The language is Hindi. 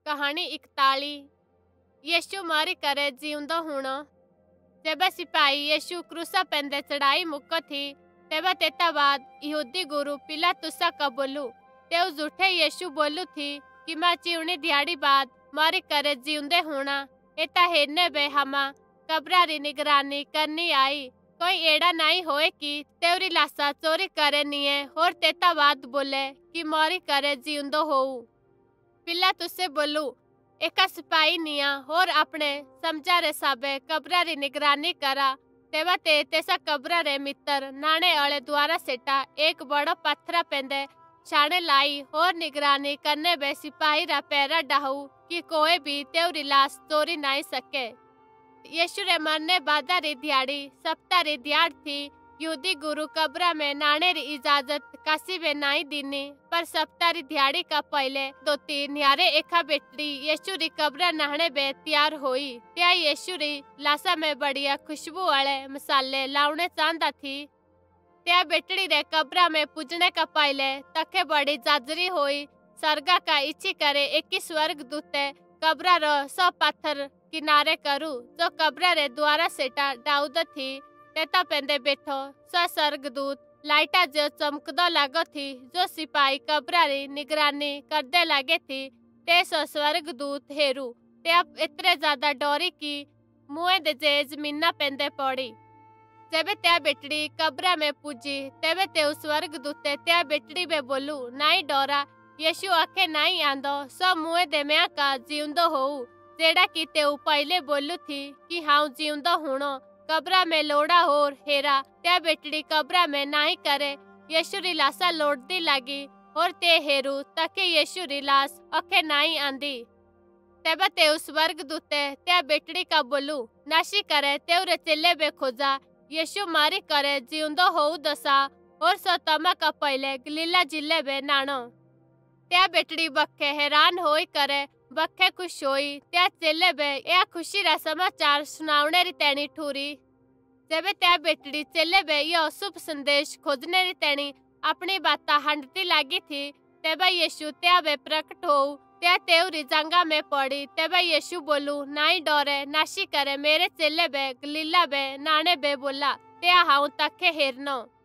कहानी 41 यीशु मरी करे जीउंदो हुणो। जेबे सिपाही यीशु क्रूसा पेंदे चढ़ाई मुक्को थी तेबे तेता बाद यहूदी गुरु पिलातुसा का बोलू तेउ झूठे यीशु बोलू थी कि मां चिवनी दिहाड़ी बाद मरी करे जीउंदे हुणा। एता हेरने बे हमा कब्रा री निगरानी करनी आई। कोई एड़ा नहीं होए कि तेवरी लाशा चोरी करे निये और तेता बाद बोले कि मरी करे जीउंदो होऊ। पिलातुसे बोलू एका सिपाही निया और अपने समझा रे साबे कब्रा री निगरानी करा। तेवा ते तेसा कब्रा रे मित्र नाने अले द्वारा सेटा एक बड़ो पत्थरा पेंदे छाने लाई और निगरानी करने बे सिपाही रा पैरा डाहू कि कोई भी तेवरी लाश चोरी नहीं सके। यीशु रे मरने बादा री दिहाड़ी सप्ताह री दिहाड़ थी। यहूदी गुरु कब्रा में नाने री इजाजत कासी बे नहीं दीनी पर सप्ताह री दिहाड़ी का पहले 2-3 न्यारे एका बेटड़ी यीशु री कब्रा नहने बे तैयार हुई। त्या यीशु री लाशा में बढ़िया खुशबू वाले मसाले लाउने चांदा थी। त्या बेटड़ी रे कब्रा में पूजने का पहले तके बड़ी जाजरी हुई। सरगा का इच्छी करे एक स्वर्ग दूते कब्रा रो 100 पत्थर किनारे करू जो कब्रा रे द्वारा सेटा दाऊद थी तेता पेंदे बैठो। स्वर्गदूत लाइटा जो चमकदो लागो थी जो सिपाही कब्रा री निगरानी करदे लागे थी ते स्वर्गदूत हेरू ते इतने ज्यादा डोरी की मुए दे जमीना पेंदे पड़ी। जेबे त्या बेटड़ी कब्रा में पूजी तेबे ते स्वर्गदूते त्या बेटड़ी में बोलू नहीं डोरा यीशु आखे नहीं आंदो सो मुए दे मैं का जीउंदो होऊ जेड़ा की तेऊ पहले बोलू थी कि हाउ जीउंदो हुणो। कब्रा में लोड़ा होर हेरा त्या बेटड़ी कब्रा में नहीं करे यीशु री लाशा लोटदी लागी और ते हेरू तके यीशु री लाश अखे नहीं आंदी। तेबे ते स्वर्गदूते त्या बेटड़ी का बोलू नाशी करे तेरे चेले बे खोजा यीशु मारी करे जीउंदो होऊ दसा और सो तमा का पहले गलीला जिले बे नाणो। त्या बेटड़ी बखे हैरान होई करे बखे खुश होई त्या चेले बे या खुशी रा समाचार सुनावने री तेणी ठूरी। जेबे त्या बेटड़ी चेले बे यो शुभ संदेश खोजने री तेणी अपनी बाता हंडती लागी थी तेबे यीशु त्या बे प्रकट होऊ त्या तेवरी जंगा में पड़ी। तेबे यीशु बोलू नहीं डरे नाशी करे मेरे चेले बे गलीला बे नाने बे बोला त्या हाउ तके हेरनो।